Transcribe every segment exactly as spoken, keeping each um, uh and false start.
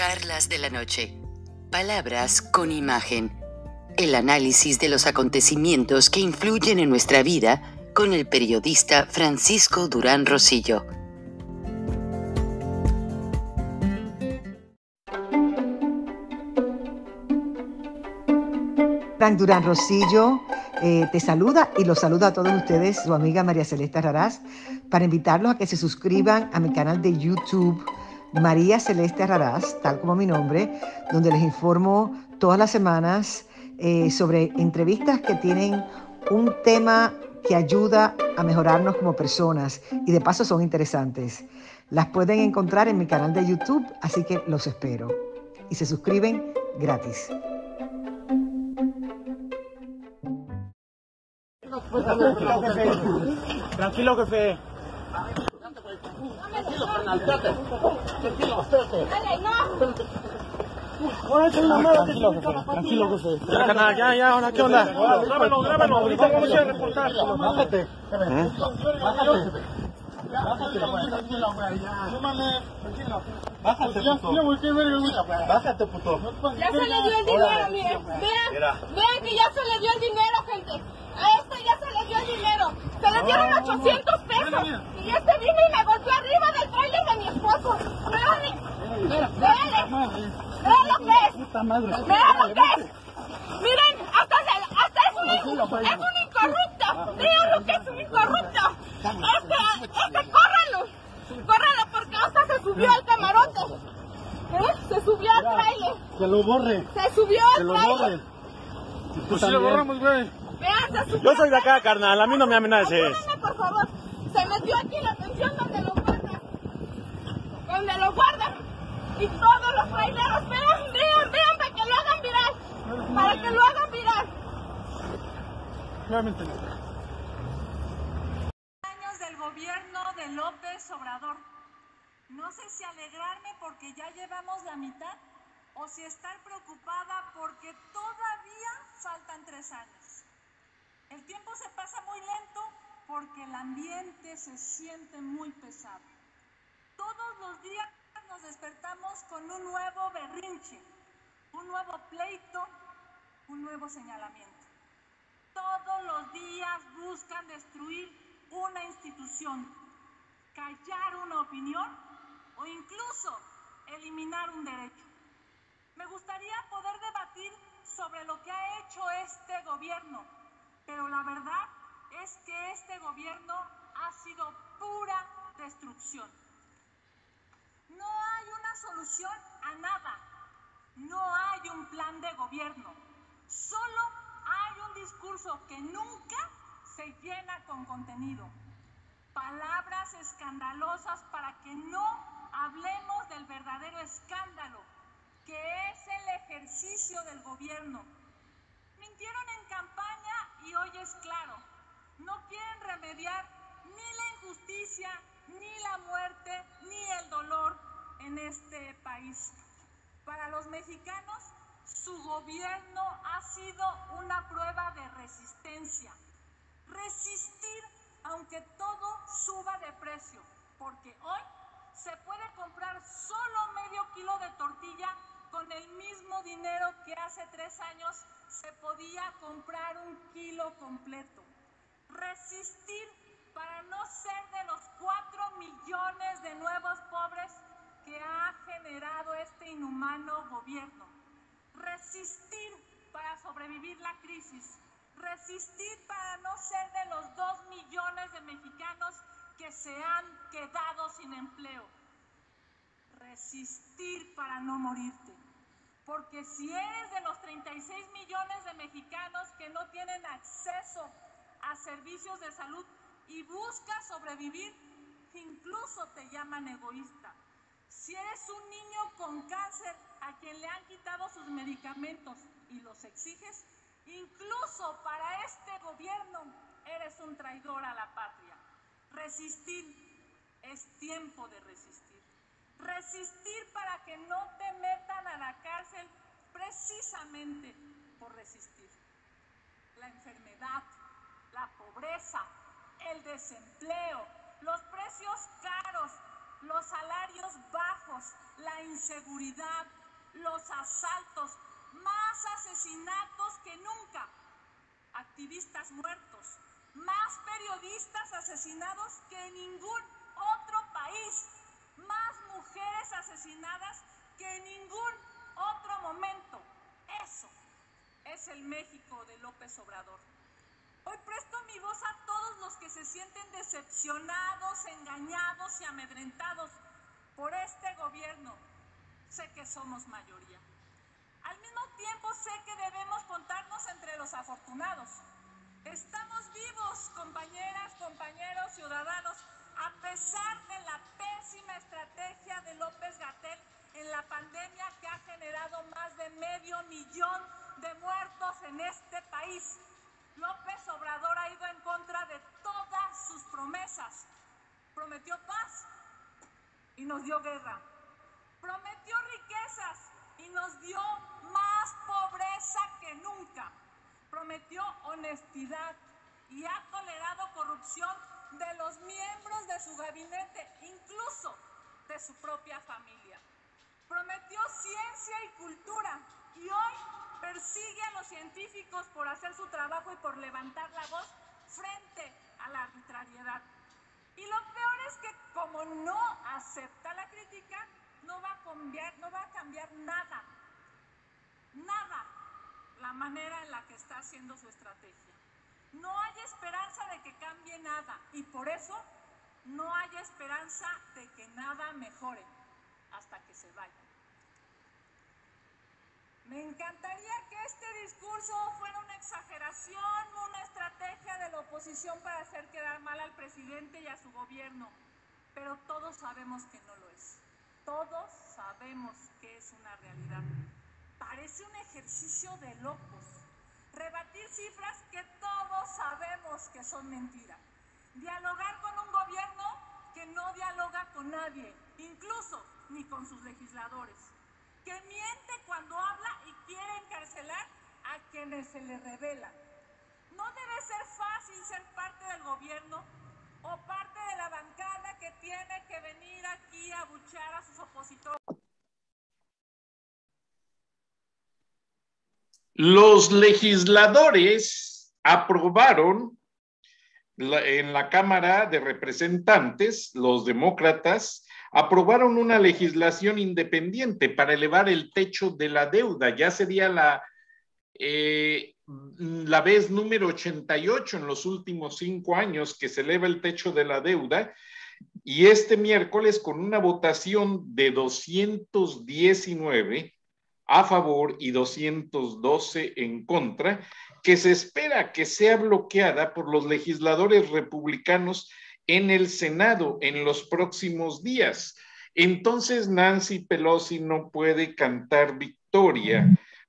Charlas de la noche. Palabras con imagen. El análisis de los acontecimientos que influyen en nuestra vida con el periodista Francisco Durán Rosillo. Frank Durán Rosillo eh, te saluda y los saluda a todos ustedes, su amiga María Celeste Raraz, para invitarlos a que se suscriban a mi canal de YouTube, María Celeste Raraz, tal como mi nombre, donde les informo todas las semanas eh, sobre entrevistas que tienen un tema que ayuda a mejorarnos como personas y de paso son interesantes. Las pueden encontrar en mi canal de YouTube, así que los espero. Y se suscriben gratis. Tranquilo, jefe. Tranquilo, carnal, espérate. Tranquilo, espérate. Tranquilo, jefe. Tranquilo, jefe. Ya, carnal, ya, ya, ahora, ¿qué onda? Grábalo, grábalo. Ahorita vamos a ir a reportar. Bájate. Bájate. Bájate, puto. Bájate, puto. Ya se le dio el dinero, miren. Vean, vean que ya se le dio el dinero, gente. A este ya se le dio el dinero. Se le dieron ochocientos pesos. Y este vino y me golpeó arriba del trailer de mi esposo. Vean, vean, vean lo que es. Vean lo que es. Miren, hasta, se, hasta es, un, es un incorrupto. Vean lo que es un incorrupto. Este, este, córralo. Córralo porque hasta se subió al camarote. ¿Eh? Se subió al trailer. Que lo borre. Se subió al Que lo trailer. borre. Pues si lo borramos, güey. Vean, se subió. Yo soy de acá, carnal. A mí no me amenaces. Ayúdenme, por favor. Se metió aquí la pensión donde lo guardan. Donde lo guardan. Y todos los traileros. Vean, vean, vean, para que lo hagan viral. Para que lo hagan viral. Claramente no. Años del gobierno de López Obrador. No sé si alegrarme porque ya llevamos la mitad o si estar preocupada porque todavía faltan tres años. El tiempo se pasa muy lento porque el ambiente se siente muy pesado. Todos los días nos despertamos con un nuevo berrinche, un nuevo pleito, un nuevo señalamiento. Todos los días buscan destruir una institución, callar una opinión o incluso eliminar un derecho. Me gustaría poder debatir sobre lo que ha hecho este gobierno, pero la verdad es que este gobierno ha sido pura destrucción. No hay una solución a nada, no hay un plan de gobierno, solo hay un discurso que nunca se llena con contenido. Palabras escandalosas para que no hablemos del verdadero escándalo, que es el ejercicio del gobierno. Mintieron en campaña y hoy es claro. No quieren remediar ni la injusticia, ni la muerte, ni el dolor en este país. Para los mexicanos, su gobierno ha sido una prueba de resistencia. Resistir aunque todo suba de precio, porque hoy se puede comprar solo medio kilo de tortilla con el mismo dinero que hace tres años se podía comprar un kilo completo. Resistir para no ser de los cuatro millones de nuevos pobres que ha generado este inhumano gobierno. Resistir para sobrevivir la crisis. Resistir para no ser de los dos millones de mexicanos que se han quedado sin empleo. Resistir para no morirte. Porque si eres de los treinta y seis millones de mexicanos que no tienen acceso a servicios de salud y buscas sobrevivir, incluso te llaman egoísta. Si eres un niño con cáncer a quien le han quitado sus medicamentos y los exiges, incluso para este gobierno eres un traidor a la patria. Resistir, es tiempo de resistir. Resistir para que no te metan a la cárcel precisamente por resistir. La enfermedad, la pobreza, el desempleo, los precios caros, los salarios bajos, la inseguridad. inseguridad, los asaltos, más asesinatos que nunca, activistas muertos, más periodistas asesinados que en ningún otro país, más mujeres asesinadas que en ningún otro momento. Eso es el México de López Obrador. Hoy presto mi voz a todos los que se sienten decepcionados, engañados y amedrentados por este gobierno. Sé que somos mayoría. Al mismo tiempo sé que debemos contarnos entre los afortunados. Estamos vivos, compañeras, compañeros, ciudadanos, a pesar de la pésima estrategia de López-Gatell en la pandemia que ha generado más de medio millón de muertos en este país. López Obrador ha ido en contra de todas sus promesas. Prometió paz y nos dio guerra. Prometió riquezas y nos dio más pobreza que nunca. Prometió honestidad y ha tolerado corrupción de los miembros de su gabinete, incluso de su propia familia. Prometió ciencia y cultura y hoy persigue a los científicos por hacer su trabajo y por levantar la voz frente a la arbitrariedad. Y lo peor es que como no acepta la crítica, no va a cambiar, no va a cambiar nada, nada, la manera en la que está haciendo su estrategia. No hay esperanza de que cambie nada y por eso no hay esperanza de que nada mejore hasta que se vaya. Me encantaría que este discurso fuera una exageración, una estrategia de la oposición para hacer quedar mal al presidente y a su gobierno, pero todos sabemos que no lo es. Todos sabemos que es una realidad. Parece un ejercicio de locos. Rebatir cifras que todos sabemos que son mentiras. Dialogar con un gobierno que no dialoga con nadie, incluso ni con sus legisladores. Que miente cuando habla y quiere encarcelar a quienes se le revelan. No debe ser fácil ser parte del gobierno o parte de la bancada que tiene que venir aquí a abuchear a sus opositores. Los legisladores aprobaron la, en la Cámara de Representantes, los demócratas, aprobaron una legislación independiente para elevar el techo de la deuda. Ya sería la, eh, la vez número ochenta y ocho en los últimos cinco años que se eleva el techo de la deuda. Y este miércoles, con una votación de doscientos diecinueve a favor y doscientos doce en contra, que se espera que sea bloqueada por los legisladores republicanos en el Senado en los próximos días. Entonces Nancy Pelosi no puede cantar victoria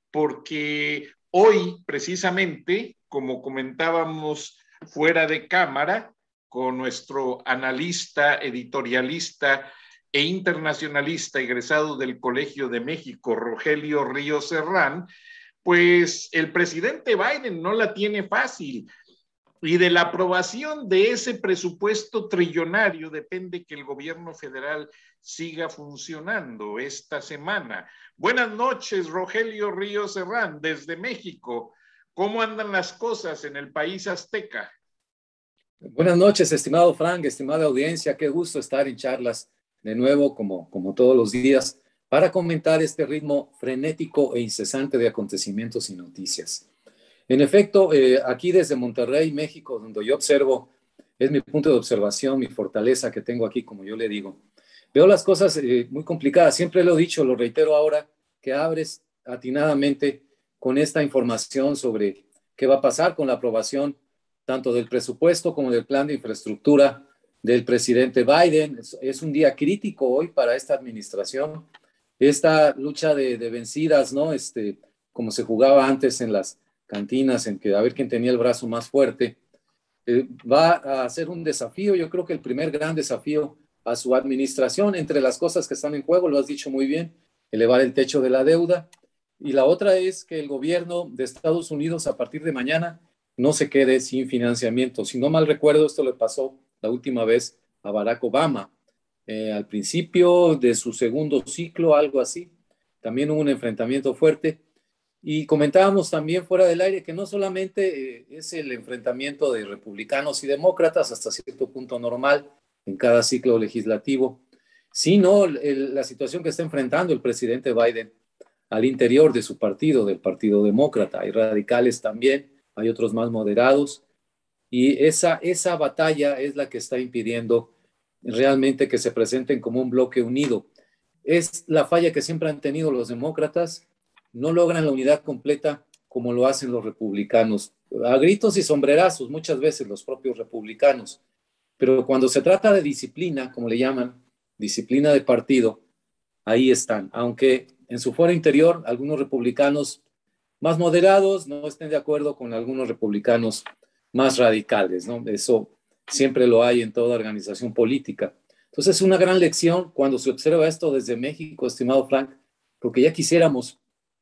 porque hoy precisamente, como comentábamos fuera de cámara con nuestro analista, editorialista e internacionalista egresado del Colegio de México, Rogelio Ríos Herrán, pues el presidente Biden no la tiene fácil. Y de la aprobación de ese presupuesto trillonario depende que el gobierno federal siga funcionando esta semana. Buenas noches, Rogelio Ríos Herrán, desde México. ¿Cómo andan las cosas en el país azteca? Buenas noches, estimado Frank, estimada audiencia. Qué gusto estar en charlas de nuevo, como, como todos los días, para comentar este ritmo frenético e incesante de acontecimientos y noticias. En efecto, eh, aquí desde Monterrey, México, donde yo observo, es mi punto de observación, mi fortaleza que tengo aquí, como yo le digo. Veo las cosas eh, muy complicadas. Siempre lo he dicho, lo reitero ahora, que abres atinadamente con esta información sobre qué va a pasar con la aprobación tanto del presupuesto como del plan de infraestructura del presidente Biden. Es, es un día crítico hoy para esta administración. Esta lucha de, de vencidas, ¿no? Este, como se jugaba antes en las cantinas, en que a ver quién tenía el brazo más fuerte, eh, va a ser un desafío, yo creo que el primer gran desafío a su administración, entre las cosas que están en juego, lo has dicho muy bien, elevar el techo de la deuda, y la otra es que el gobierno de Estados Unidos a partir de mañana no se quede sin financiamiento. Si no mal recuerdo, esto le pasó la última vez a Barack Obama. eh, al principio de su segundo ciclo, algo así. También hubo un enfrentamiento fuerte. Y comentábamos también fuera del aire que no solamente eh, es el enfrentamiento de republicanos y demócratas, hasta cierto punto normal en cada ciclo legislativo, sino el, la situación que está enfrentando el presidente Biden al interior de su partido, del Partido Demócrata. Hay radicales también, hay otros más moderados, y esa, esa batalla es la que está impidiendo realmente que se presenten como un bloque unido. Es la falla que siempre han tenido los demócratas. No logran la unidad completa como lo hacen los republicanos. A gritos y sombrerazos, muchas veces los propios republicanos. Pero cuando se trata de disciplina, como le llaman, disciplina de partido, ahí están. Aunque en su fuero interior, algunos republicanos más moderados no estén de acuerdo con algunos republicanos más radicales, ¿no? Eso siempre lo hay en toda organización política. Entonces es una gran lección cuando se observa esto desde México, estimado Frank, porque ya quisiéramos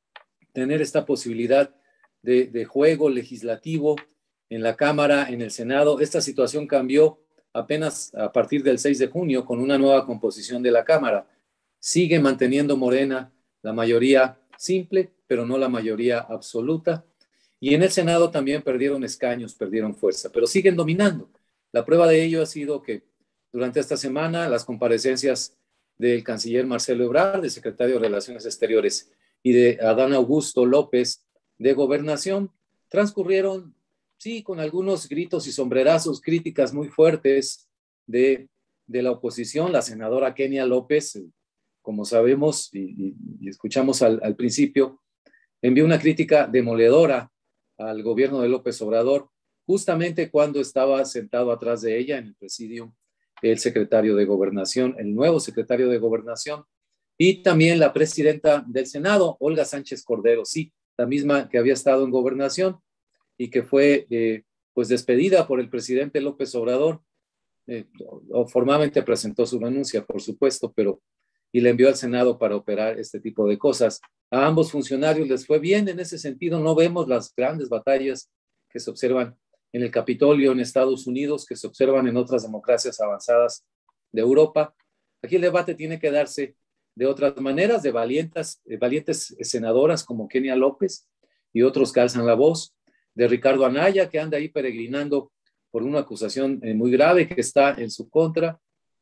tener esta posibilidad de, de juego legislativo en la Cámara, en el Senado. Esta situación cambió apenas a partir del seis de junio con una nueva composición de la Cámara. Sigue manteniendo Morena la mayoría simple, pero no la mayoría absoluta. Y en el Senado también perdieron escaños, perdieron fuerza, pero siguen dominando. La prueba de ello ha sido que durante esta semana las comparecencias del canciller Marcelo Ebrard, del secretario de Relaciones Exteriores, y de Adán Augusto López de Gobernación, transcurrieron, sí, con algunos gritos y sombrerazos, críticas muy fuertes de, de la oposición. La senadora Kenia López, como sabemos y, y, y escuchamos al, al principio, envió una crítica demoledora al gobierno de López Obrador, justamente cuando estaba sentado atrás de ella en el presidium el secretario de Gobernación, el nuevo secretario de Gobernación, y también la presidenta del Senado, Olga Sánchez Cordero, sí, la misma que había estado en Gobernación y que fue eh, pues despedida por el presidente López Obrador. Eh, formalmente presentó su renuncia, por supuesto, pero y le envió al Senado para operar este tipo de cosas. A ambos funcionarios les fue bien en ese sentido. No vemos las grandes batallas que se observan en el Capitolio en Estados Unidos, que se observan en otras democracias avanzadas de Europa. Aquí el debate tiene que darse de otras maneras, de valientes, de valientes senadoras como Kenia López y otros que alzan la voz, de Ricardo Anaya, que anda ahí peregrinando por una acusación eh, muy grave que está en su contra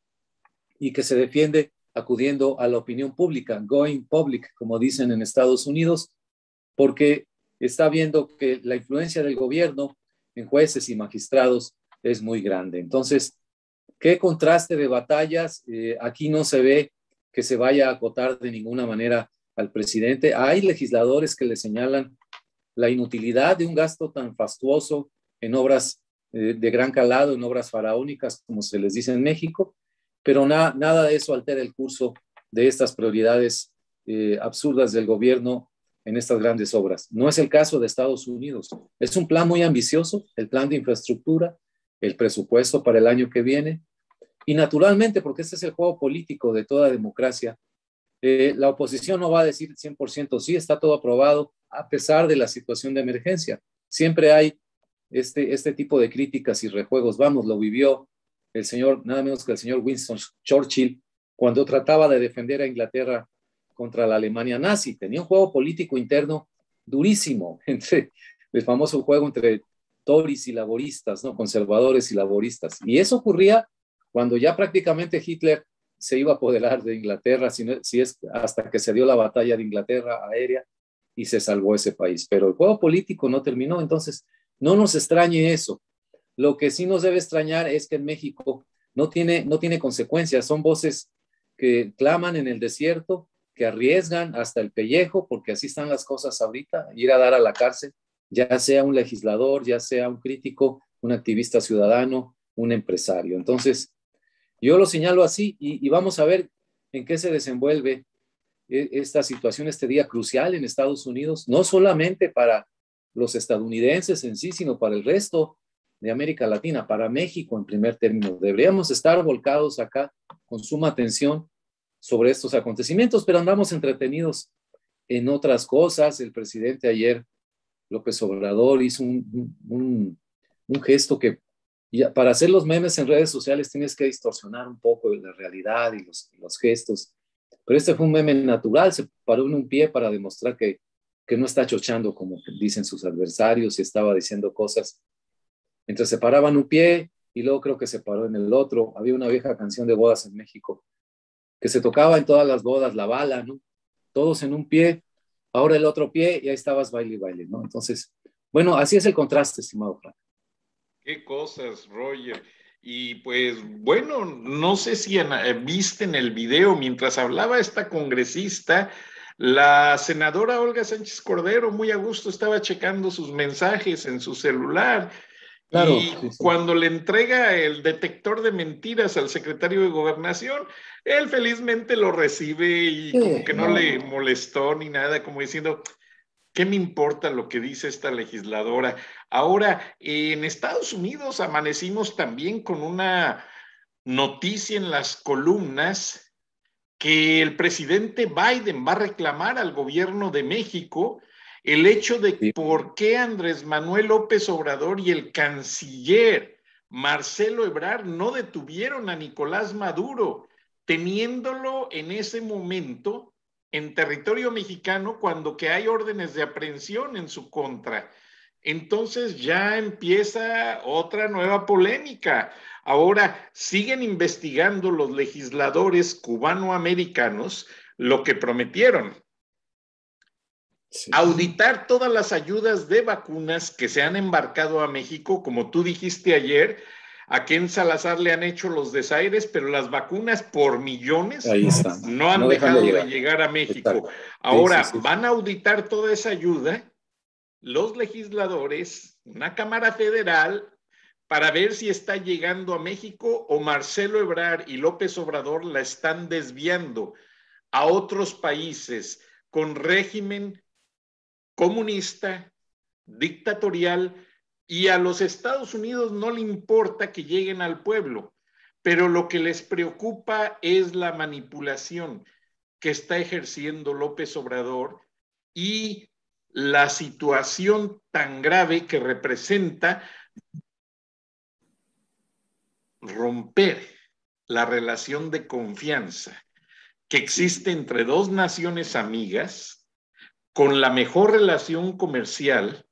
y que se defiende acudiendo a la opinión pública, going public, como dicen en Estados Unidos, porque está viendo que la influencia del gobierno en jueces y magistrados es muy grande. Entonces, ¿qué contraste de batallas? Eh, aquí no se ve que se vaya a acotar de ninguna manera al presidente. Hay legisladores que le señalan la inutilidad de un gasto tan fastuoso en obras eh, de gran calado, en obras faraónicas, como se les dice en México, pero na, nada de eso altera el curso de estas prioridades eh, absurdas del gobierno en estas grandes obras. No es el caso de Estados Unidos. Es un plan muy ambicioso, el plan de infraestructura, el presupuesto para el año que viene, y naturalmente, porque este es el juego político de toda democracia, eh, la oposición no va a decir cien por ciento sí, está todo aprobado, a pesar de la situación de emergencia. Siempre hay este, este tipo de críticas y rejuegos. Vamos, lo vivió el señor, nada menos que el señor Winston Churchill, cuando trataba de defender a Inglaterra contra la Alemania nazi. Tenía un juego político interno durísimo, entre el famoso juego entre Tories y laboristas, ¿no? Conservadores y laboristas. Y eso ocurría cuando ya prácticamente Hitler se iba a apoderar de Inglaterra, si, no, si es hasta que se dio la batalla de Inglaterra aérea y se salvó ese país. Pero el juego político no terminó, entonces no nos extrañe eso. Lo que sí nos debe extrañar es que en México no tiene, no tiene consecuencias. Son voces que claman en el desierto, que arriesgan hasta el pellejo, porque así están las cosas ahorita, ir a dar a la cárcel, ya sea un legislador, ya sea un crítico, un activista ciudadano, un empresario. Entonces, yo lo señalo así y, y vamos a ver en qué se desenvuelve esta situación, este día crucial en Estados Unidos, no solamente para los estadounidenses en sí, sino para el resto de América Latina, para México en primer término. Deberíamos estar volcados acá con suma atención sobre estos acontecimientos, pero andamos entretenidos en otras cosas. El presidente ayer, López Obrador, hizo un, un, un gesto que Y para hacer los memes en redes sociales tienes que distorsionar un poco la realidad y los, los gestos. Pero este fue un meme natural, se paró en un pie para demostrar que, que no está chochando como dicen sus adversarios y estaba diciendo cosas. Mientras se paraba en un pie y luego creo que se paró en el otro. Había una vieja canción de bodas en México que se tocaba en todas las bodas, la bala, ¿no? Todos en un pie, ahora el otro pie y ahí estabas baile y baile, ¿no? Entonces, bueno, así es el contraste, estimado Frank. Qué cosas, Roger. Y pues, bueno, no sé si viste en el video, mientras hablaba esta congresista, la senadora Olga Sánchez Cordero muy a gusto estaba checando sus mensajes en su celular. Claro, y sí, sí. Cuando le entrega el detector de mentiras al secretario de Gobernación, él felizmente lo recibe y sí, como que no, no le molestó ni nada, como diciendo, ¿qué me importa lo que dice esta legisladora? Ahora, en Estados Unidos amanecimos también con una noticia en las columnas que el presidente Biden va a reclamar al gobierno de México el hecho de sí. por qué Andrés Manuel López Obrador y el canciller Marcelo Ebrard no detuvieron a Nicolás Maduro, teniéndolo en ese momento en territorio mexicano cuando que hay órdenes de aprehensión en su contra. Entonces ya empieza otra nueva polémica. Ahora siguen investigando los legisladores cubanoamericanos lo que prometieron. Sí. Auditar todas las ayudas de vacunas que se han embarcado a México, como tú dijiste ayer, a Ken Salazar le han hecho los desaires, pero las vacunas por millones no han no dejado de llegar. de llegar a México. Exacto. Ahora sí, sí, sí. van a auditar toda esa ayuda los legisladores, una Cámara Federal, para ver si está llegando a México o Marcelo Ebrard y López Obrador la están desviando a otros países con régimen comunista, dictatorial, y a los Estados Unidos no le importa que lleguen al pueblo, pero lo que les preocupa es la manipulación que está ejerciendo López Obrador y la situación tan grave que representa romper la relación de confianza que existe entre dos naciones amigas con la mejor relación comercial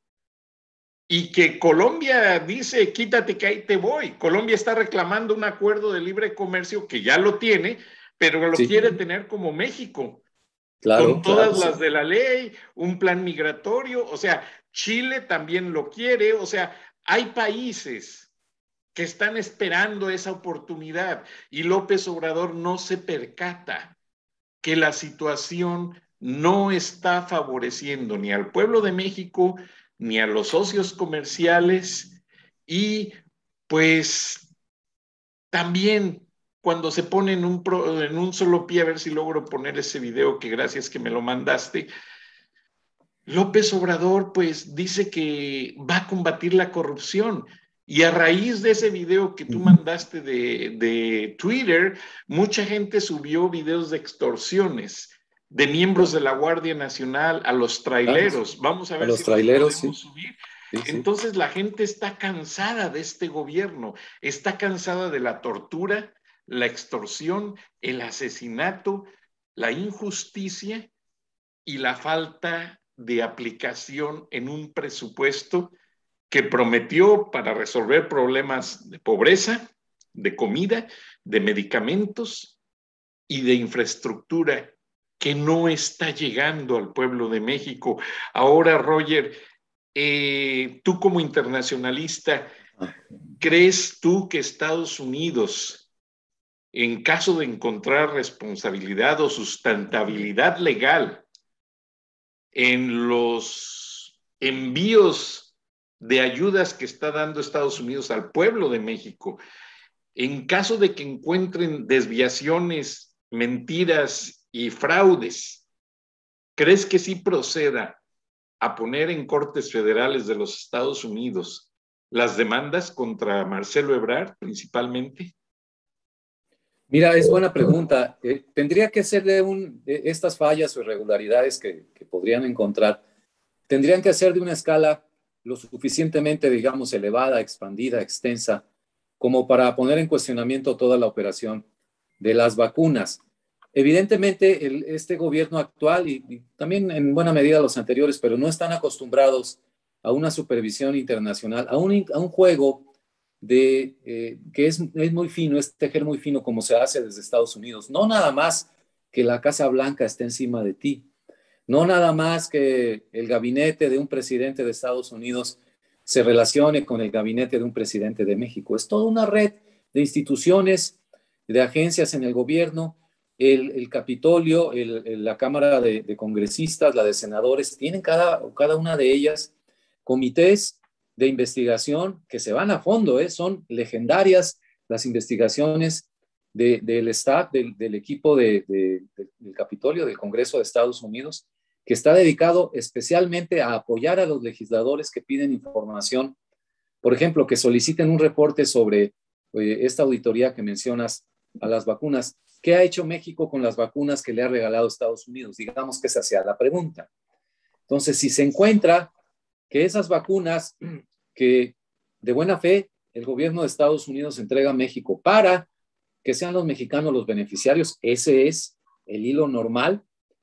y que Colombia dice, quítate que ahí te voy. Colombia está reclamando un acuerdo de libre comercio que ya lo tiene, pero lo sí. quiere tener como México. Claro, con todas claro, las sí. de la ley, un plan migratorio, o sea, Chile también lo quiere, o sea, hay países que están esperando esa oportunidad y López Obrador no se percata que la situación no está favoreciendo ni al pueblo de México, ni a los socios comerciales y pues también cuando se pone en un, pro, en un solo pie, a ver si logro poner ese video que gracias que me lo mandaste, López Obrador pues dice que va a combatir la corrupción y a raíz de ese video que tú mandaste de, de Twitter, mucha gente subió videos de extorsiones de miembros de la Guardia Nacional a los traileros. Vamos a ver a los si traileros, los podemos sí. subir. Sí, sí. Entonces la gente está cansada de este gobierno, está cansada de la tortura, la extorsión, el asesinato, la injusticia y la falta de aplicación en un presupuesto que prometió para resolver problemas de pobreza, de comida, de medicamentos y de infraestructura que no está llegando al pueblo de México. Ahora, Roger, eh, tú como internacionalista, ¿crees tú que Estados Unidos, en caso de encontrar responsabilidad o sustentabilidad legal en los envíos de ayudas que está dando Estados Unidos al pueblo de México, en caso de que encuentren desviaciones, mentiras y fraudes, ¿crees que sí proceda a poner en cortes federales de los Estados Unidos las demandas contra Marcelo Ebrard principalmente? Mira, es buena pregunta. Eh, tendría que ser de, un, de estas fallas o irregularidades que, que podrían encontrar, tendrían que ser de una escala lo suficientemente, digamos, elevada, expandida, extensa, como para poner en cuestionamiento toda la operación de las vacunas. Evidentemente, el, este gobierno actual y, y también en buena medida los anteriores, pero no están acostumbrados a una supervisión internacional, a un, a un juego de, eh, que es, es muy fino, es tejer muy fino como se hace desde Estados Unidos. No nada más que la Casa Blanca esté encima de ti, no nada más que el gabinete de un presidente de Estados Unidos se relacione con el gabinete de un presidente de México. Es toda una red de instituciones, de agencias en el gobierno. El, el Capitolio, el, el, la Cámara de, de Congresistas, la de Senadores, tienen cada, cada una de ellas comités de investigación que se van a fondo, ¿eh? Son legendarias las investigaciones de, del staff, del, del equipo de, de, de, del Capitolio, del Congreso de Estados Unidos, que está dedicado especialmente a apoyar a los legisladores que piden información, por ejemplo, que soliciten un reporte sobre eh, esta auditoría que mencionas a las vacunas. ¿Qué ha hecho México con las vacunas que le ha regalado Estados Unidos? Digamos que esa sea la pregunta. Entonces, si se encuentra que esas vacunas que de buena fe el gobierno de Estados Unidos entrega a México para que sean los mexicanos los beneficiarios, ese es el hilo normal,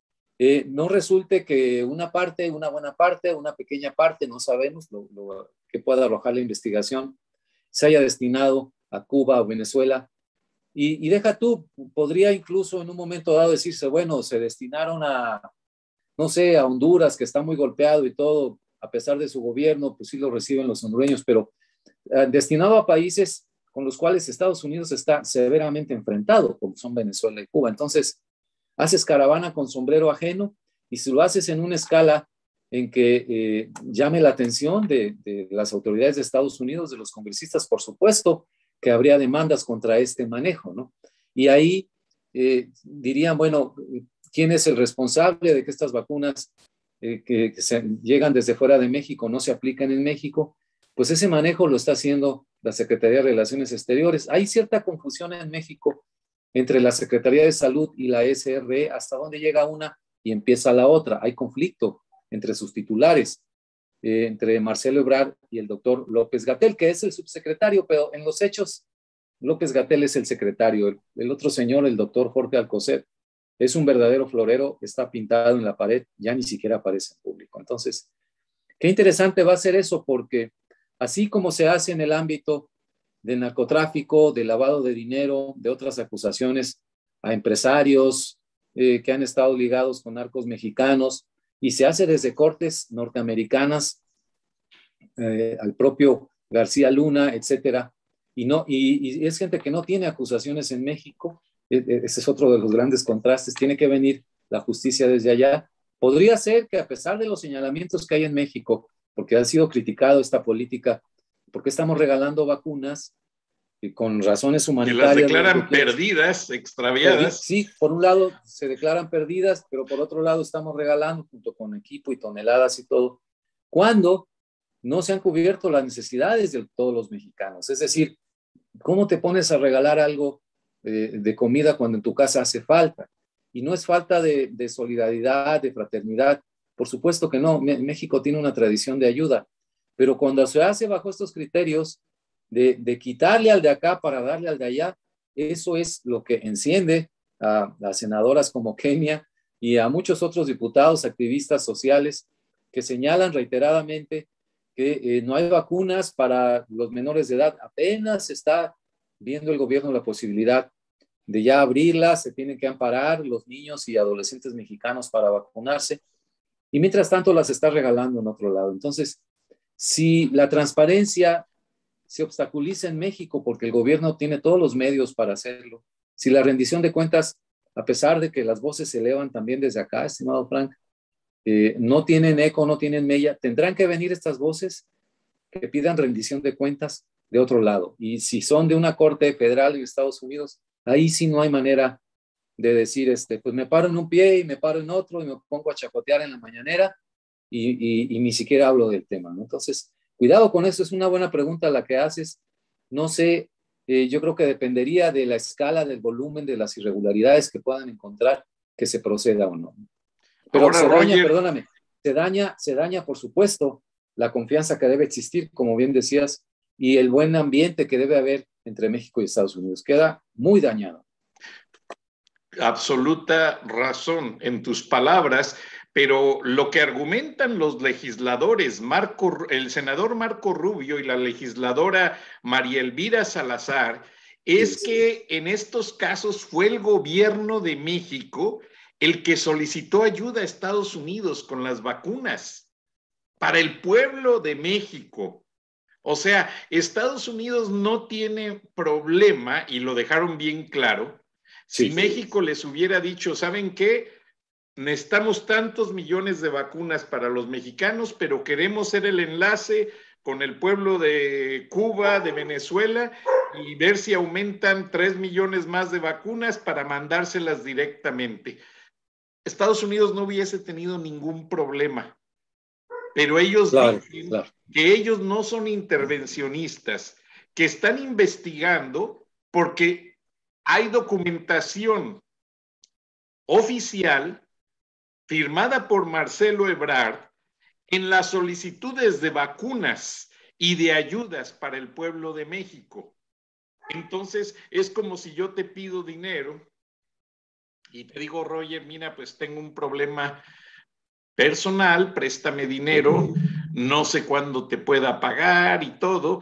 eh, no resulte que una parte, una buena parte, una pequeña parte, no sabemos lo, lo que pueda arrojar la investigación, se haya destinado a Cuba o Venezuela. Y, y deja tú, podría incluso en un momento dado decirse, bueno, se destinaron a, no sé, a Honduras, que está muy golpeado y todo, a pesar de su gobierno, pues sí lo reciben los hondureños, pero eh, destinado a países con los cuales Estados Unidos está severamente enfrentado, como son Venezuela y Cuba. Entonces, haces caravana con sombrero ajeno, y si lo haces en una escala en que eh, llame la atención de, de las autoridades de Estados Unidos, de los congresistas, por supuesto, que habría demandas contra este manejo, ¿no? Y ahí eh, dirían, bueno, ¿quién es el responsable de que estas vacunas eh, que, que se, llegan desde fuera de México no se aplican en México? Pues ese manejo lo está haciendo la Secretaría de Relaciones Exteriores. Hay cierta confusión en México entre la Secretaría de Salud y la S R E, hasta dónde llega una y empieza la otra. Hay conflicto entre sus titulares. Eh, entre Marcelo Ebrard y el doctor López-Gatell, que es el subsecretario, pero en los hechos López-Gatell es el secretario. El, el otro señor, el doctor Jorge Alcocer, es un verdadero florero, está pintado en la pared, ya ni siquiera aparece en público. Entonces, qué interesante va a ser eso, porque así como se hace en el ámbito del narcotráfico, del lavado de dinero, de otras acusaciones a empresarios eh, que han estado ligados con narcos mexicanos, y se hace desde cortes norteamericanas eh, al propio García Luna, etcétera, y, no, y, y es gente que no tiene acusaciones en México. Ese es otro de los grandes contrastes. Tiene que venir la justicia desde allá. Podría ser que, a pesar de los señalamientos que hay en México, porque ha sido criticado esta política, porque estamos regalando vacunas y con razones humanitarias. Que las declaran perdidas, extraviadas. Sí, por un lado se declaran perdidas, pero por otro lado estamos regalando junto con equipo y toneladas y todo, cuando no se han cubierto las necesidades de todos los mexicanos. Es decir, ¿cómo te pones a regalar algo eh, de comida cuando en tu casa hace falta? Y no es falta de, de solidaridad, de fraternidad. Por supuesto que no. México tiene una tradición de ayuda, pero cuando se hace bajo estos criterios de, de quitarle al de acá para darle al de allá, eso es lo que enciende a las senadoras como Kenia y a muchos otros diputados, activistas sociales, que señalan reiteradamente que eh, no hay vacunas para los menores de edad. Apenas está viendo el gobierno la posibilidad de ya abrirlas, se tienen que amparar los niños y adolescentes mexicanos para vacunarse, y mientras tanto las está regalando en otro lado. Entonces, si la transparencia se obstaculiza en México porque el gobierno tiene todos los medios para hacerlo, si la rendición de cuentas, a pesar de que las voces se elevan también desde acá, estimado Frank, eh, no tienen eco, no tienen mella, tendrán que venir estas voces que pidan rendición de cuentas de otro lado. Y si son de una corte federal en Estados Unidos, ahí sí no hay manera de decir, este, pues me paro en un pie y me paro en otro y me pongo a chacotear en la mañanera y, y, y ni siquiera hablo del tema, ¿no? Entonces, cuidado con eso, es una buena pregunta la que haces. No sé, eh, yo creo que dependería de la escala, del volumen, de las irregularidades que puedan encontrar, que se proceda o no. Pero Ahora, se daña, Roger, perdóname, se daña, se daña, por supuesto, la confianza que debe existir, como bien decías, y el buen ambiente que debe haber entre México y Estados Unidos. Queda muy dañado. Absoluta razón en tus palabras, pero lo que argumentan los legisladores, Marco, el senador Marco Rubio y la legisladora María Elvira Salazar, es que en estos casos fue el gobierno de México el que solicitó ayuda a Estados Unidos con las vacunas para el pueblo de México. O sea, Estados Unidos no tiene problema, y lo dejaron bien claro, si sí, México sí. les hubiera dicho, ¿saben qué? Necesitamos tantos millones de vacunas para los mexicanos, pero queremos ser el enlace con el pueblo de Cuba, de Venezuela, y ver si aumentan tres millones más de vacunas para mandárselas directamente. Estados Unidos no hubiese tenido ningún problema, pero ellos claro, dicen claro. que ellos no son intervencionistas, que están investigando porque hay documentación oficial firmada por Marcelo Ebrard en las solicitudes de vacunas y de ayudas para el pueblo de México. Entonces, es como si yo te pido dinero y te digo, Roger, mira, pues tengo un problema personal, préstame dinero, no sé cuándo te pueda pagar y todo,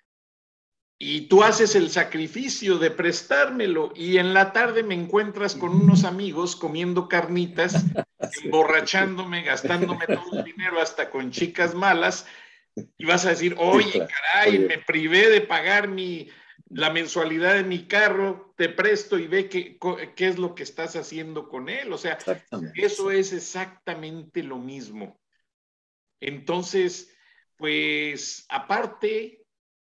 y tú haces el sacrificio de prestármelo, y en la tarde me encuentras con unos amigos comiendo carnitas, emborrachándome, gastándome todo el dinero hasta con chicas malas, y vas a decir, oye, caray, me privé de pagar mi, la mensualidad de mi carro, te presto y ve qué, qué es lo que estás haciendo con él. O sea, eso es exactamente lo mismo. Entonces, pues, aparte,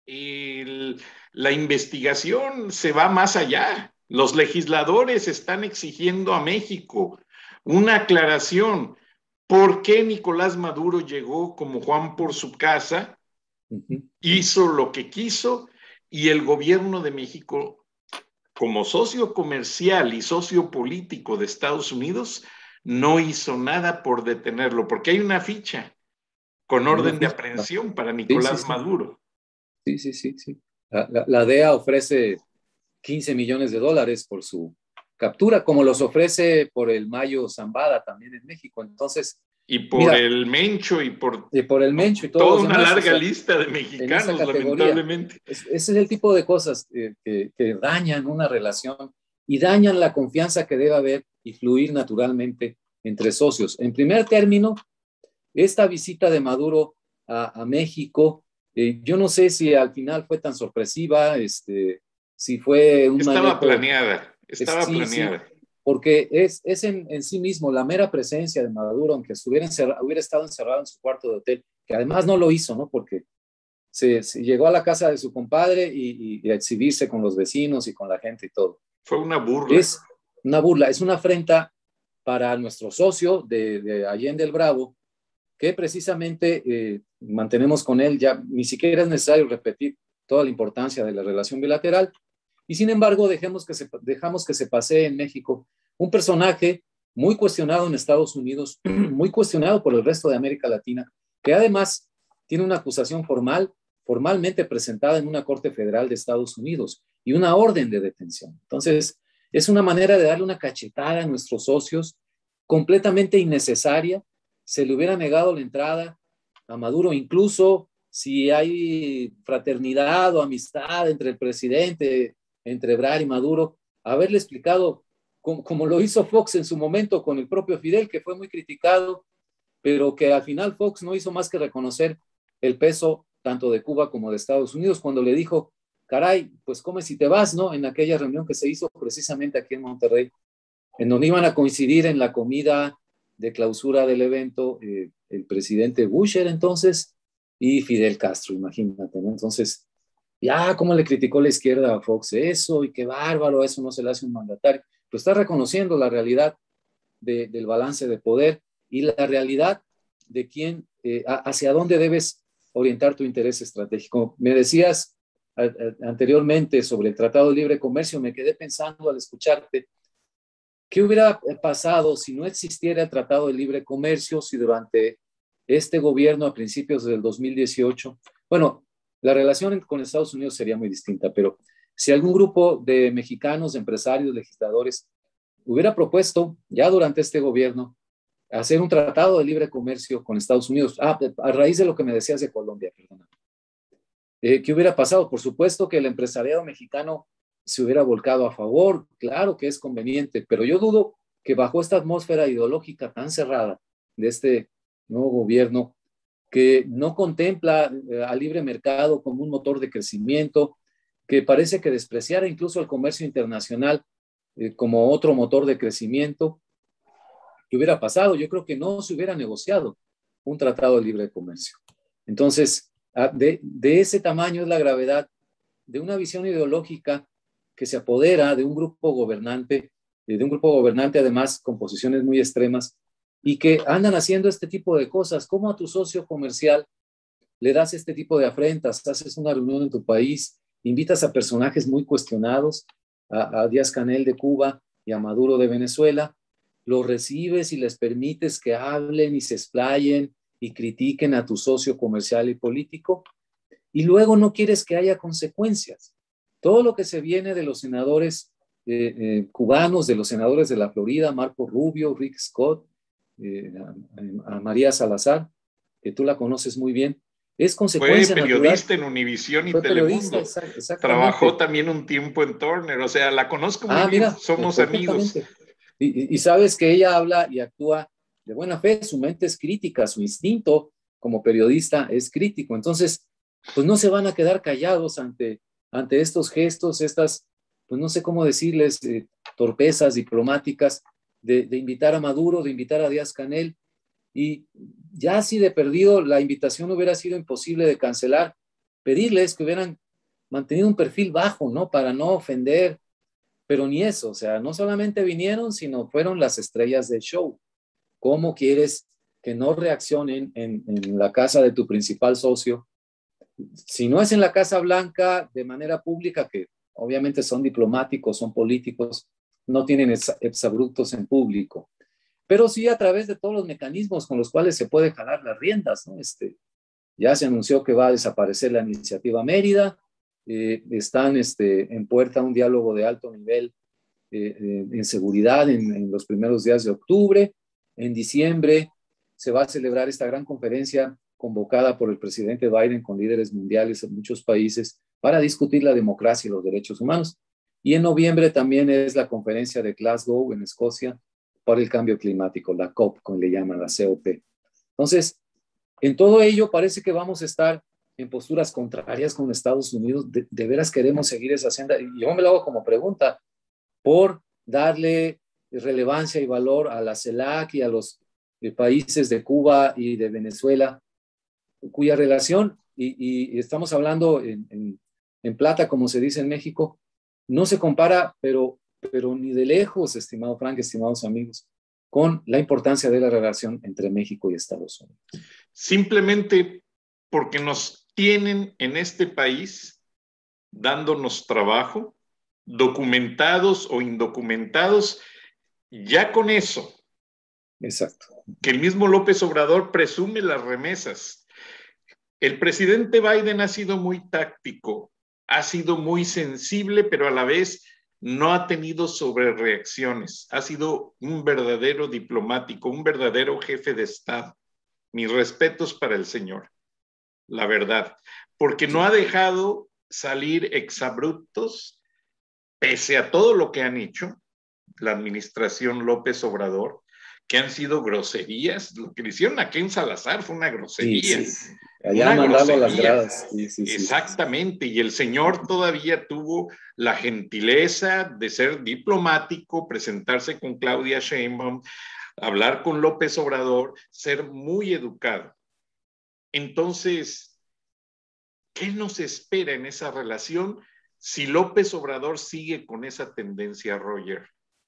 el, la investigación se va más allá. Los legisladores están exigiendo a México una aclaración. ¿Por qué Nicolás Maduro llegó como Juan por su casa, uh-huh. hizo lo que quiso, y el gobierno de México, como socio comercial y socio político de Estados Unidos, no hizo nada por detenerlo? Porque hay una ficha con orden de aprehensión para Nicolás sí, sí, sí. Maduro. Sí, sí, sí. sí. La, la, la D E A ofrece quince millones de dólares por su captura, como los ofrece por el Mayo Zambada también en México. Entonces, y por mira, el Mencho y por, y por el Mencho y todos toda los una demás, larga o sea, lista de mexicanos, lamentablemente. Es, ese es el tipo de cosas que, que, que dañan una relación y dañan la confianza que debe haber y fluir naturalmente entre socios. En primer término, esta visita de Maduro a, a México, eh, yo no sé si al final fue tan sorpresiva, este, si fue un Estaba manejo, planeada, estaba sí, planeada. Sí, porque es, es en, en sí mismo la mera presencia de Maduro, aunque estuviera encerrado, hubiera estado encerrado en su cuarto de hotel, que además no lo hizo, ¿no? Porque se, se llegó a la casa de su compadre y, y, y a exhibirse con los vecinos y con la gente y todo. Fue una burla. Es una burla, es una afrenta para nuestro socio de, de Allende el Bravo, que precisamente eh, mantenemos con él, ya ni siquiera es necesario repetir toda la importancia de la relación bilateral, y sin embargo dejemos que se, dejamos que se pasee en México un personaje muy cuestionado en Estados Unidos, muy cuestionado por el resto de América Latina, que además tiene una acusación formal, formalmente presentada en una corte federal de Estados Unidos y una orden de detención. Entonces, es una manera de darle una cachetada a nuestros socios completamente innecesaria. Se le hubiera negado la entrada a Maduro, incluso si hay fraternidad o amistad entre el presidente, entre Ebrard y Maduro, haberle explicado, como, como lo hizo Fox en su momento con el propio Fidel, que fue muy criticado, pero que al final Fox no hizo más que reconocer el peso tanto de Cuba como de Estados Unidos, cuando le dijo, caray, pues come si te vas, ¿no? En aquella reunión que se hizo precisamente aquí en Monterrey, en donde iban a coincidir en la comida de clausura del evento eh, el presidente Bush era entonces y Fidel Castro, imagínate, ¿no? Entonces, ya cómo le criticó la izquierda a Fox eso, y qué bárbaro, eso no se le hace un mandatario. Pues está reconociendo la realidad de, del balance de poder y la realidad de quién, eh, hacia dónde debes orientar tu interés estratégico. Me decías a, a, anteriormente sobre el Tratado de Libre Comercio, me quedé pensando al escucharte, ¿qué hubiera pasado si no existiera el Tratado de Libre Comercio, si durante este gobierno a principios del dos mil dieciocho, bueno, la relación con Estados Unidos sería muy distinta, pero si algún grupo de mexicanos, empresarios, legisladores, hubiera propuesto ya durante este gobierno hacer un tratado de libre comercio con Estados Unidos, ah, a raíz de lo que me decías de Colombia, perdona. Eh, ¿Qué hubiera pasado? Por supuesto que el empresariado mexicano se hubiera volcado a favor, claro que es conveniente, pero yo dudo que bajo esta atmósfera ideológica tan cerrada de este nuevo gobierno, que no contempla eh, al libre mercado como un motor de crecimiento, que parece que despreciara incluso el comercio internacional eh, como otro motor de crecimiento, ¿qué hubiera pasado? Yo creo que no se hubiera negociado un tratado de libre comercio. Entonces, de, de ese tamaño es la gravedad de una visión ideológica que se apodera de un grupo gobernante, de un grupo gobernante además con posiciones muy extremas y que andan haciendo este tipo de cosas. ¿Cómo a tu socio comercial le das este tipo de afrentas? Haces una reunión en tu país, invitas a personajes muy cuestionados, a, a Díaz-Canel de Cuba y a Maduro de Venezuela, los recibes y les permites que hablen y se explayen y critiquen a tu socio comercial y político, y luego no quieres que haya consecuencias. Todo lo que se viene de los senadores eh, eh, cubanos, de los senadores de la Florida, Marco Rubio, Rick Scott, eh, a, a María Salazar, que tú la conoces muy bien, es consecuencia natural. Fue periodista natural. en Univisión y Fue Telemundo. Exactamente. Trabajó también un tiempo en Turner, o sea, la conozco muy ah, bien, mira, somos amigos. Y, y sabes que ella habla y actúa de buena fe, su mente es crítica, su instinto como periodista es crítico. Entonces, pues no se van a quedar callados ante, ante estos gestos, estas, pues no sé cómo decirles, eh, torpezas diplomáticas de, de invitar a Maduro, de invitar a Díaz-Canel. Y ya si de perdido la invitación hubiera sido imposible de cancelar, pedirles que hubieran mantenido un perfil bajo, ¿no? Para no ofender. Pero ni eso, o sea, no solamente vinieron, sino fueron las estrellas del show. ¿Cómo quieres que no reaccionen en, en la casa de tu principal socio? Si no es en la Casa Blanca de manera pública, que obviamente son diplomáticos, son políticos, no tienen exabruptos en público, pero sí a través de todos los mecanismos con los cuales se puede jalar las riendas, ¿no? Este, ya se anunció que va a desaparecer la iniciativa Mérida. Eh, están este, en puerta un diálogo de alto nivel eh, eh, en seguridad en, en los primeros días de octubre. En diciembre se va a celebrar esta gran conferencia convocada por el presidente Biden con líderes mundiales en muchos países para discutir la democracia y los derechos humanos. Y en noviembre también es la conferencia de Glasgow en Escocia por el cambio climático, la COP, como le llaman, la C O P. Entonces, en todo ello parece que vamos a estar en posturas contrarias con Estados Unidos. De, de veras queremos seguir esa senda. Y yo me lo hago como pregunta, por darle relevancia y valor a la CELAC y a los eh, países de Cuba y de Venezuela, cuya relación, y, y estamos hablando en, en, en plata, como se dice en México, no se compara, pero, pero ni de lejos, estimado Frank, estimados amigos, con la importancia de la relación entre México y Estados Unidos. Simplemente porque nos tienen en este país dándonos trabajo, documentados o indocumentados, ya con eso. Exacto. Que el mismo López Obrador presume las remesas. El presidente Biden ha sido muy táctico, ha sido muy sensible, pero a la vez no ha tenido sobrereacciones. Ha sido un verdadero diplomático, un verdadero jefe de Estado. Mis respetos para el señor. La verdad, porque no ha dejado salir exabruptos, pese a todo lo que han hecho la administración López Obrador, que han sido groserías. Lo que le hicieron a Ken Salazar fue una grosería. Sí, sí. Allá han mandado las gradas. Sí, sí, sí. Exactamente, y el señor todavía tuvo la gentileza de ser diplomático, presentarse con Claudia Sheinbaum, hablar con López Obrador, ser muy educado. Entonces, ¿qué nos espera en esa relación si López Obrador sigue con esa tendencia, Roger?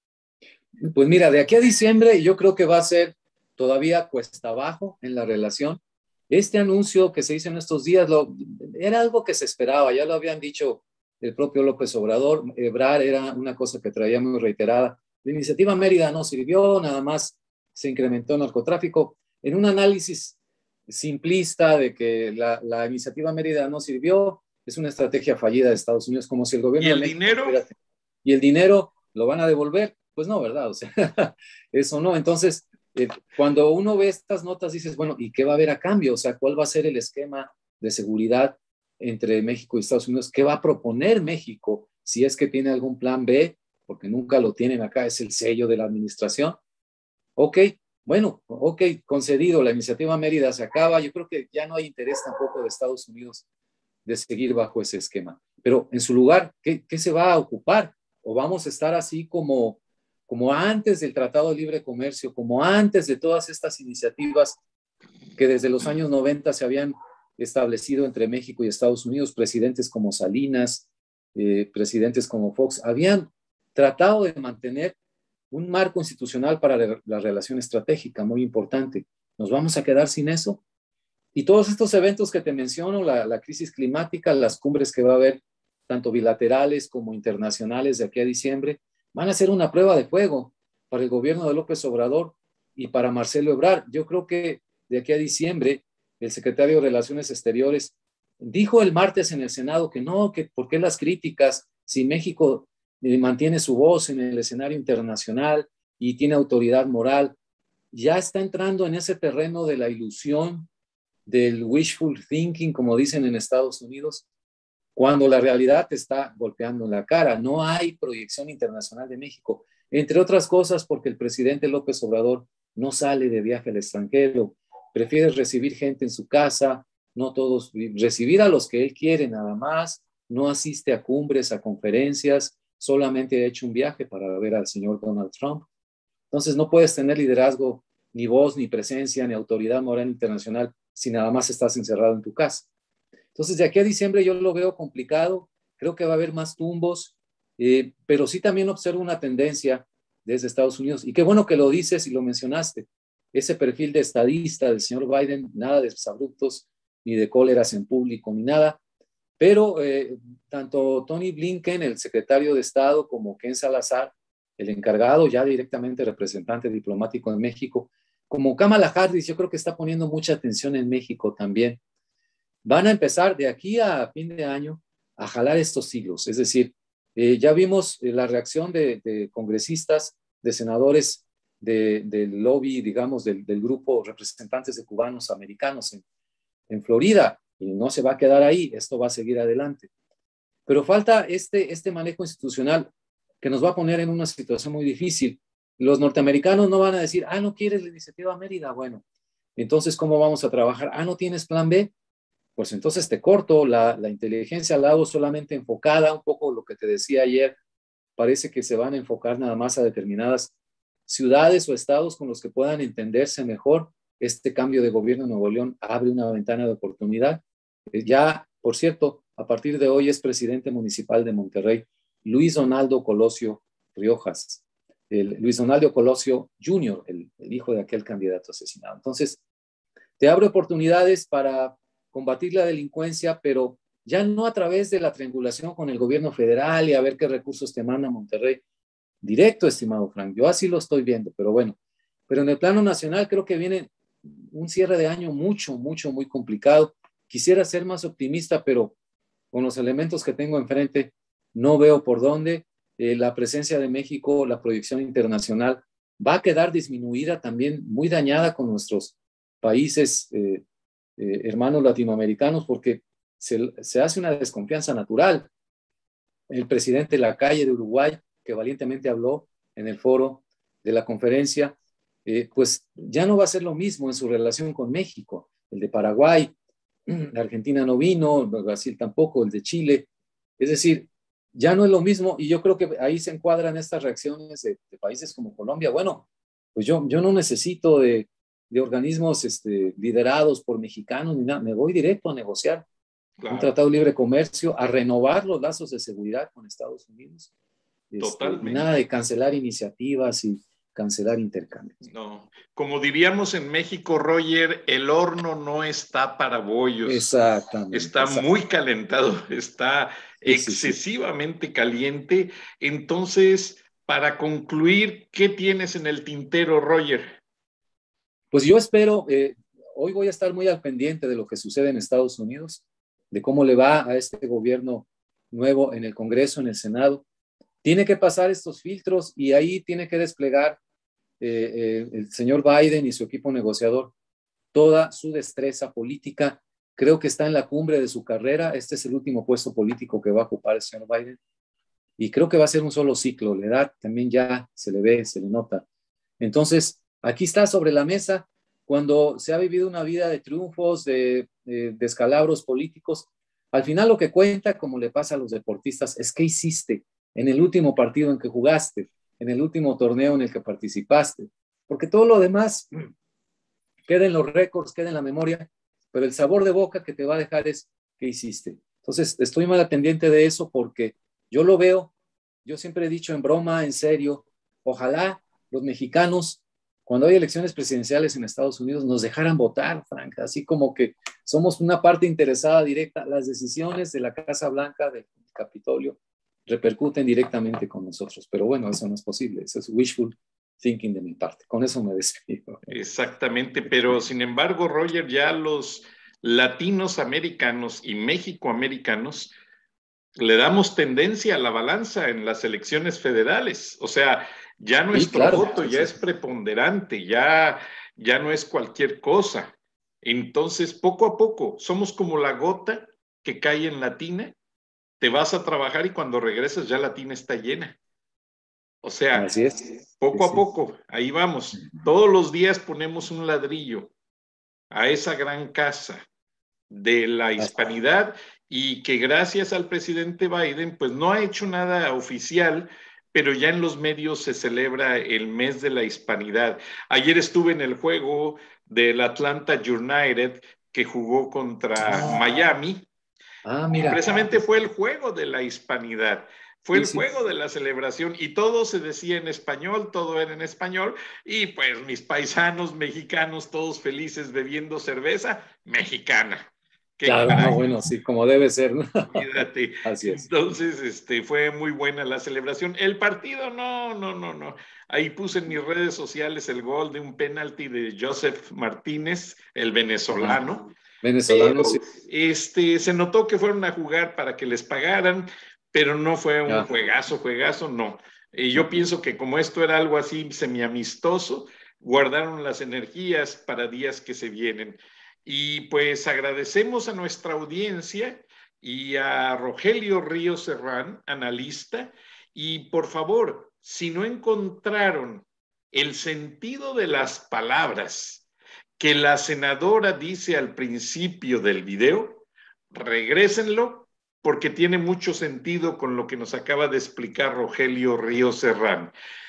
Pues mira, de aquí a diciembre yo creo que va a ser todavía cuesta abajo en la relación. Este anuncio que se hizo en estos días lo, era algo que se esperaba, ya lo habían dicho el propio López Obrador. Ebrard era una cosa que traía muy reiterada. La iniciativa Mérida no sirvió, nada más se incrementó el narcotráfico. En un análisis simplista de que la, la iniciativa Mérida no sirvió, es una estrategia fallida de Estados Unidos, como si el gobierno... ¿Y el de México dinero? Hubiera... ¿Y el dinero lo van a devolver? Pues no, ¿verdad? O sea, eso no. Entonces, eh, cuando uno ve estas notas, dices, bueno, ¿y qué va a haber a cambio? O sea, ¿cuál va a ser el esquema de seguridad entre México y Estados Unidos? ¿Qué va a proponer México si es que tiene algún plan B? Porque nunca lo tienen acá, es el sello de la administración. Ok, bueno, ok, concedido, la iniciativa Mérida se acaba. Yo creo que ya no hay interés tampoco de Estados Unidos de seguir bajo ese esquema. Pero en su lugar, ¿qué, qué se va a ocupar? ¿O vamos a estar así como, como antes del Tratado de Libre Comercio, como antes de todas estas iniciativas que desde los años noventa se habían establecido entre México y Estados Unidos? Presidentes como Salinas, eh, presidentes como Fox, habían tratado de mantener un marco institucional para la, la relación estratégica muy importante. ¿Nos vamos a quedar sin eso? Y todos estos eventos que te menciono, la, la crisis climática, las cumbres que va a haber, tanto bilaterales como internacionales de aquí a diciembre, van a ser una prueba de fuego para el gobierno de López Obrador y para Marcelo Ebrard. Yo creo que de aquí a diciembre, el secretario de Relaciones Exteriores dijo el martes en el Senado que no, que por qué las críticas si México eh, mantiene su voz en el escenario internacional y tiene autoridad moral. Ya está entrando en ese terreno de la ilusión, del wishful thinking, como dicen en Estados Unidos, cuando la realidad te está golpeando en la cara. No hay proyección internacional de México, entre otras cosas porque el presidente López Obrador no sale de viaje al extranjero, prefiere recibir gente en su casa, no todos, recibir a los que él quiere nada más, no asiste a cumbres, a conferencias, solamente ha hecho un viaje para ver al señor Donald Trump. Entonces no puedes tener liderazgo, ni voz, ni presencia, ni autoridad moral internacional si nada más estás encerrado en tu casa. Entonces, de aquí a diciembre yo lo veo complicado, creo que va a haber más tumbos, eh, pero sí también observo una tendencia desde Estados Unidos, y qué bueno que lo dices y lo mencionaste, ese perfil de estadista del señor Biden, nada de exabruptos, ni de cóleras en público, ni nada, pero eh, tanto Tony Blinken, el secretario de Estado, como Ken Salazar, el encargado ya directamente representante diplomático en México, como Kamala Harris, yo creo que está poniendo mucha atención en México también. Van a empezar de aquí a fin de año a jalar estos hilos. Es decir, eh, ya vimos eh, la reacción de, de congresistas, de senadores de, del lobby, digamos, del, del grupo representantes de cubanos americanos en, en Florida, y no se va a quedar ahí, esto va a seguir adelante. Pero falta este, este manejo institucional que nos va a poner en una situación muy difícil. Los norteamericanos no van a decir, ah, ¿no quieres la iniciativa Mérida? Bueno, entonces, ¿cómo vamos a trabajar? Ah, ¿no tienes plan B? Pues entonces te corto, la, la inteligencia la hago solamente enfocada, un poco lo que te decía ayer, parece que se van a enfocar nada más a determinadas ciudades o estados con los que puedan entenderse mejor. Este cambio de gobierno en Nuevo León abre una ventana de oportunidad. Eh, ya, por cierto, a partir de hoy es presidente municipal de Monterrey, Luis Donaldo Colosio Riojas. El Luis Donaldo Colosio junior, el, el hijo de aquel candidato asesinado. Entonces, te abre oportunidades para combatir la delincuencia, pero ya no a través de la triangulación con el gobierno federal y a ver qué recursos te manda Monterrey. Directo, estimado Frank, yo así lo estoy viendo, pero bueno. Pero en el plano nacional creo que viene un cierre de año mucho, mucho, muy complicado. Quisiera ser más optimista, pero con los elementos que tengo enfrente, no veo por dónde. Eh, la presencia de México, la proyección internacional, va a quedar disminuida también, muy dañada con nuestros países eh, eh, hermanos latinoamericanos, porque se, se hace una desconfianza natural. El presidente Lacalle de Uruguay, que valientemente habló en el foro de la conferencia, eh, pues ya no va a ser lo mismo en su relación con México. El de Paraguay, la Argentina no vino, Brasil tampoco, el de Chile. Es decir, ya no es lo mismo, y yo creo que ahí se encuadran estas reacciones de, de países como Colombia. Bueno, pues yo, yo no necesito de, de organismos este, liderados por mexicanos ni nada, me voy directo a negociar claro. un tratado de libre comercio, a renovar los lazos de seguridad con Estados Unidos. Totalmente. Este, nada de cancelar iniciativas y cancelar intercambios. No, como diríamos en México, Roger, el horno no está para bollos. Exactamente. Está exactamente. muy calentado, está sí, excesivamente sí, sí. caliente. Entonces, para concluir, ¿qué tienes en el tintero, Roger? Pues yo espero, eh, hoy voy a estar muy al pendiente de lo que sucede en Estados Unidos, de cómo le va a este gobierno nuevo en el Congreso, en el Senado. Tiene que pasar estos filtros y ahí tiene que desplegar eh, eh, el señor Biden y su equipo negociador toda su destreza política. Creo que está en la cumbre de su carrera. Este es el último puesto político que va a ocupar el señor Biden. Y creo que va a ser un solo ciclo. La edad también ya se le ve, se le nota. Entonces, aquí está sobre la mesa, cuando se ha vivido una vida de triunfos, de, de, de descalabros políticos. Al final lo que cuenta, como le pasa a los deportistas, es qué hiciste en el último partido en que jugaste, en el último torneo en el que participaste. Porque todo lo demás queda en los récords, queda en la memoria, pero el sabor de boca que te va a dejar es qué hiciste. Entonces, estoy mal pendiente de eso porque yo lo veo, yo siempre he dicho en broma, en serio, ojalá los mexicanos, cuando hay elecciones presidenciales en Estados Unidos, nos dejaran votar, Frank, así como que somos una parte interesada directa. Las decisiones de la Casa Blanca, del Capitolio, repercuten directamente con nosotros. Pero bueno, eso no es posible, eso es wishful thinking de mi parte. Con eso me despido. Exactamente, pero sin embargo, Roger, ya los latinos americanos y mexicoamericanos le damos tendencia a la balanza en las elecciones federales. O sea, ya nuestro sí, claro, voto ya sí. es preponderante, ya, ya no es cualquier cosa. Entonces, poco a poco, somos como la gota que cae en la tina, te vas a trabajar y cuando regresas ya la tina está llena. O sea, así es. poco sí, a poco, ahí vamos. Todos los días ponemos un ladrillo a esa gran casa de la hispanidad y que gracias al presidente Biden, pues no ha hecho nada oficial, pero ya en los medios se celebra el mes de la hispanidad. Ayer estuve en el juego del Atlanta United que jugó contra ah. Miami. Ah, mira. Y precisamente fue el juego de la hispanidad. Fue sí, el sí. juego de la celebración y todo se decía en español, todo era en español y pues mis paisanos mexicanos todos felices bebiendo cerveza mexicana. Qué claro, no, bueno, sí, como debe ser, ¿no? Fíjate. Así es. Entonces, este, fue muy buena la celebración. El partido, no, no, no, no. Ahí puse en mis redes sociales el gol de un penalti de Joseph Martínez, el venezolano. Ah, venezolano, pero, sí. Este, se notó que fueron a jugar para que les pagaran, pero no fue un ah. juegazo, juegazo, no. Y yo pienso que como esto era algo así semiamistoso, guardaron las energías para días que se vienen. Y pues agradecemos a nuestra audiencia y a Rogelio Ríos Serrán, analista, y por favor, si no encontraron el sentido de las palabras que la senadora dice al principio del video, regrésenlo porque tiene mucho sentido con lo que nos acaba de explicar Rogelio Ríos Serrán.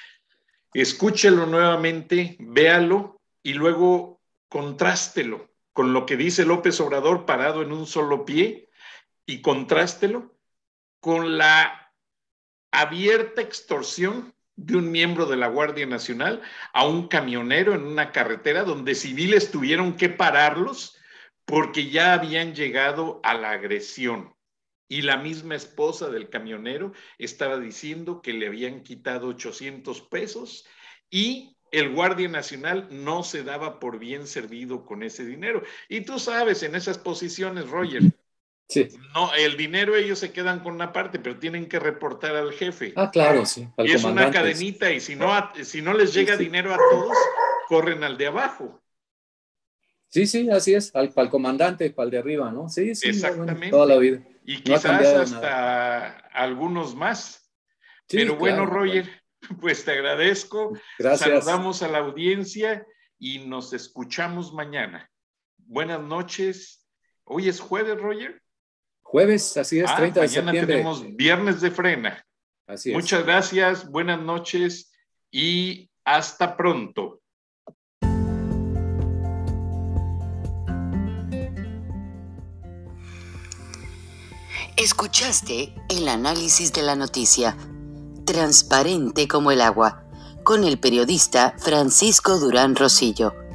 Escúchelo nuevamente, véalo y luego contrástelo con lo que dice López Obrador parado en un solo pie y contrástelo con la abierta extorsión de un miembro de la Guardia Nacional a un camionero en una carretera donde civiles tuvieron que pararlos porque ya habían llegado a la agresión. Y la misma esposa del camionero estaba diciendo que le habían quitado ochocientos pesos y el Guardia Nacional no se daba por bien servido con ese dinero. Y tú sabes, en esas posiciones, Roger, sí. no, el dinero ellos se quedan con una parte, pero tienen que reportar al jefe. Ah, claro, sí. Y es una cadenita, y si no, si no les llega sí, sí. dinero a todos, corren al de abajo. Sí, sí, así es, al, al comandante, para el de arriba, ¿no? Sí, sí. Exactamente. Bueno, toda la vida. Y no quizás hasta nada. algunos más. Sí, pero bueno, claro, Roger, bueno. Pues te agradezco. Gracias. Saludamos a la audiencia y nos escuchamos mañana. Buenas noches. Hoy es jueves, Roger. Jueves, así es, ah, treinta de mañana septiembre. Tenemos viernes de frena. Así es. Muchas gracias, buenas noches y hasta pronto. Escuchaste el análisis de la noticia, transparente como el agua, con el periodista Francisco Durán Rosillo.